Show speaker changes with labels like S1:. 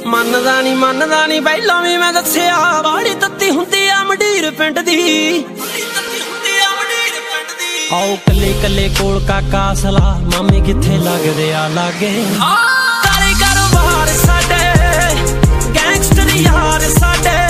S1: ਮੰਨਦਾ ਨੀ ਪਹਿਲਾਂ ਵੀ ਮੈਂ ਦੱਸਿਆ ਬਾੜੀ ਤੱਤੀ ਹੁੰਦੀ ਆ ਮੰਡੀਰ ਪਿੰਡ ਦੀ। ਆਓ ਕੱਲੇ ਕੱਲੇ ਕੋਲ ਕਾਕਾ ਸਲਾ ਮਾਮੇ ਕਿੱਥੇ ਲੱਗਦੇ ਆ ਲਾਗੇ। ਕਾਲੇ ਕਾਰੋਬਾਰ ਸਾਡੇ ਗੈਂਗਸਟਰ ਯਾਰ ਸਾਡੇ